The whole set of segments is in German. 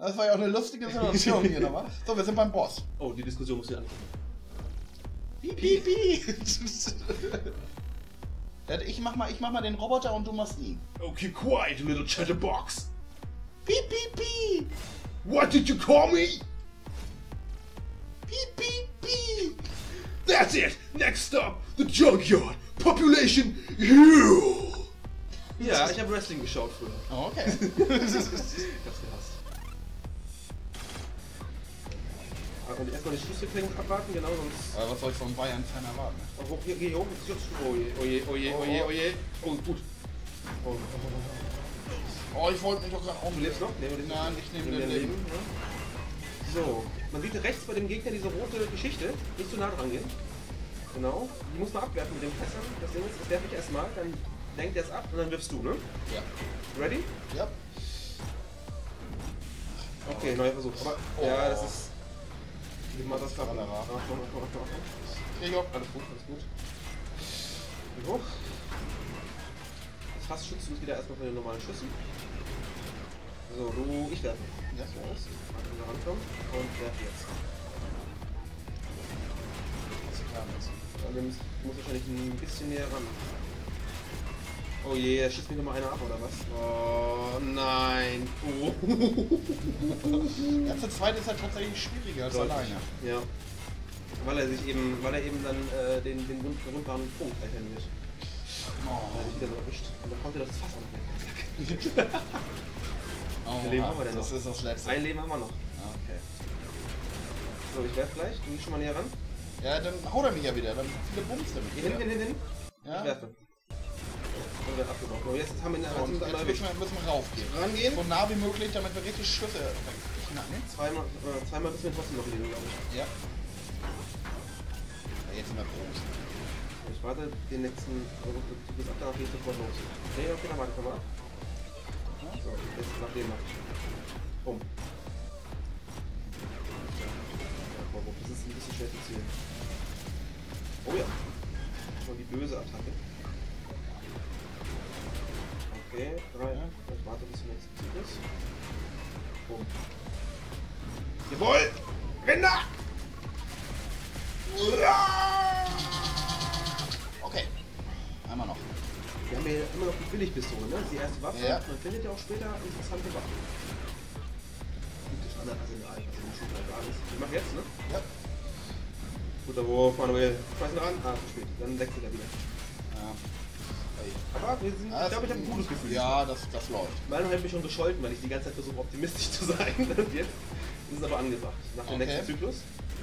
Das war ja auch eine lustige Situation hier nochmal. So, wir sind beim Boss. Oh, die Diskussion muss ich angucken. Piep, piep, piep. Ich mach mal den Roboter und du machst ihn. Okay, quiet, little chatterbox. Piep, piep, piep. What did you call me? Piep, piep, piep. That's it! Next stop, the Junkyard. Population Hill. Ja, ich habe Wrestling geschaut früher. Oh, okay. Ich hab's gehasst. Aber erstmal die Schlusserklärung abwarten, genau, sonst... Aber was soll ich von Bayern-Fan erwarten? Oh, hier, geh hoch. Oh je, oh je, oh je, oh je, oh je. Oh, gut. Oh, Oh, ich wollte mich doch gerade auch... Du lebst noch? Nee, du lebst Nein, ich nehme den Leben. Ja. So, man sieht rechts bei dem Gegner diese rote Geschichte. Nicht zu nah dran gehen. Genau. Die muss man abwerfen mit dem Fässern. Das Ding ist, das werfe ich erstmal, dann lenkt er es ab und dann wirfst du, ne? Ja. Ready? Ja. Okay, neuer Versuch. Aber, ja, das ist... Wie mal das klappen. Achtung. Alles gut, alles gut. Geh hoch. Das Fass schützt uns wieder erstmal von den normalen Schüssen. So, ich werfe. Ja, so ist. Mal da rankommen und werfe jetzt. Du musst wahrscheinlich ein bisschen näher ran. Oh je, da schießt mir nochmal einer ab, oder was? Oh nein. Oh. Ja, zu zweit ist er tatsächlich schwieriger als alleine. Ja. Weil er eben dann den wunderbaren Punkt erkennen wird. Oh. Da hat er wieder so erwischt. Und dann kommt er das Fass an. Oh, Wie viel Leben haben wir denn noch? Das ist das letzte. Ein Leben haben wir noch. Okay. So, ich werfe gleich. Du gehst schon mal näher ran. Ja, dann haut er mich ja wieder. Dann viele Bums damit. Hin. Ja. Ich werfe. Und wird abgebrochen. So, jetzt haben wir So, und jetzt müssen wir raufgehen. Rangehen. So nah wie möglich, damit wir richtig Schüsse knacken. Zweimal müssen wir trotzdem noch leben, glaube ich. Ja. Jetzt sind wir groß. Ich warte den nächsten. Du bist ab, danach gehst du sofort los. Okay, dann warte ich mal ab. So, jetzt nach dem noch. Bumm. Das ist ein bisschen schwer zu zielen. Oh ja. Schon die böse Attacke. Okay, 3. Ich warte bis zum nächsten Zyklus. Bumm. Jawohl! Rinder! Okay. Einmal noch. Wir haben hier immer noch die Billigpistole, ne? Die erste Waffe. Ja. Man findet ja auch später interessante Waffen. Gutes Standard-Arsenal, was in schon da ist. Ich mach jetzt, ne? Ja. Guter Wurf, Manuel. Schmeißen ran. Ah, zu spät. Dann wechselt er wieder. Ja. Aber wir sind, ich glaube, ich habe ein gutes Gefühl. Ja, das läuft. Manuel hat mich schon gescholten, weil ich die ganze Zeit versuche, optimistisch zu sein. Und jetzt ist es aber angebracht. Nach dem nächsten Zyklus.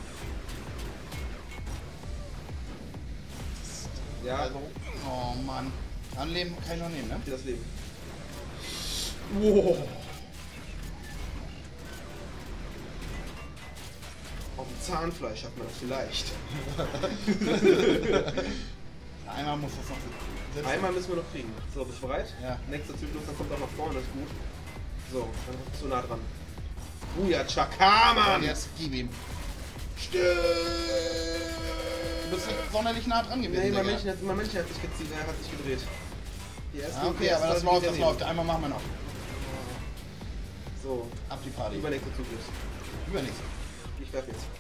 Ja, Also, oh Mann. An Leben kann ich noch nehmen, ne? für das Leben. Wow. Auf dem Zahnfleisch hat man das vielleicht. Einmal muss das noch sitzen. Einmal müssen wir noch kriegen. So, bist du bereit? Ja. Nächster Zyklus, dann kommt auch nach vorne, das ist gut. So, dann bist du nah dran. Ja, Chakaman! Und jetzt gib ihm. Still! Du bist nicht sonderlich nah dran gewesen. Nee, mein Digga. Männchen hat sich gedreht. Die erste, Ah, okay, aber das läuft. Einmal machen wir noch. So, Ab die Party. übernächster Zyklus. Übernächste. Ich werfe jetzt.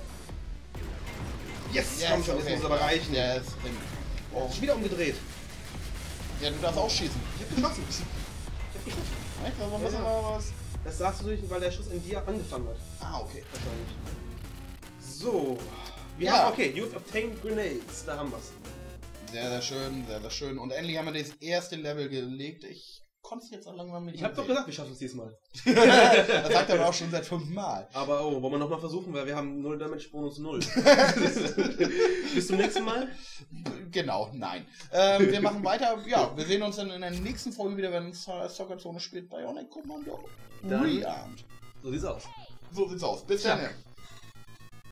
Yes! Komm schon, jetzt muss es aber reichen. Yes. Oh, schon wieder umgedreht. Ja, du darfst auch schießen. Ich hab geschossen. Echt? Was? Das sagst du nicht, weil der Schuss in dir angefangen hat. Ah, okay. Wahrscheinlich. So. Wir Ja. haben, okay, you've obtained grenades. Da haben wir's. Sehr, sehr schön, sehr, sehr schön. Und endlich haben wir das erste Level gelegt. Ich konnte es jetzt noch langsam mit. Ich hab doch gesagt, wir schaffen es diesmal. Das sagt er aber auch schon seit 5 Mal. Aber oh, wollen wir nochmal versuchen, weil wir haben 0 Damage, Bonus 0. Bis zum nächsten Mal. Genau, nein. Wir machen weiter. Ja, wir sehen uns dann in der nächsten Folge wieder, wenn Soccer Zone spielt. Bionic Commando. Dann- Rearmed. So sieht's aus. So sieht's aus. Bis dann.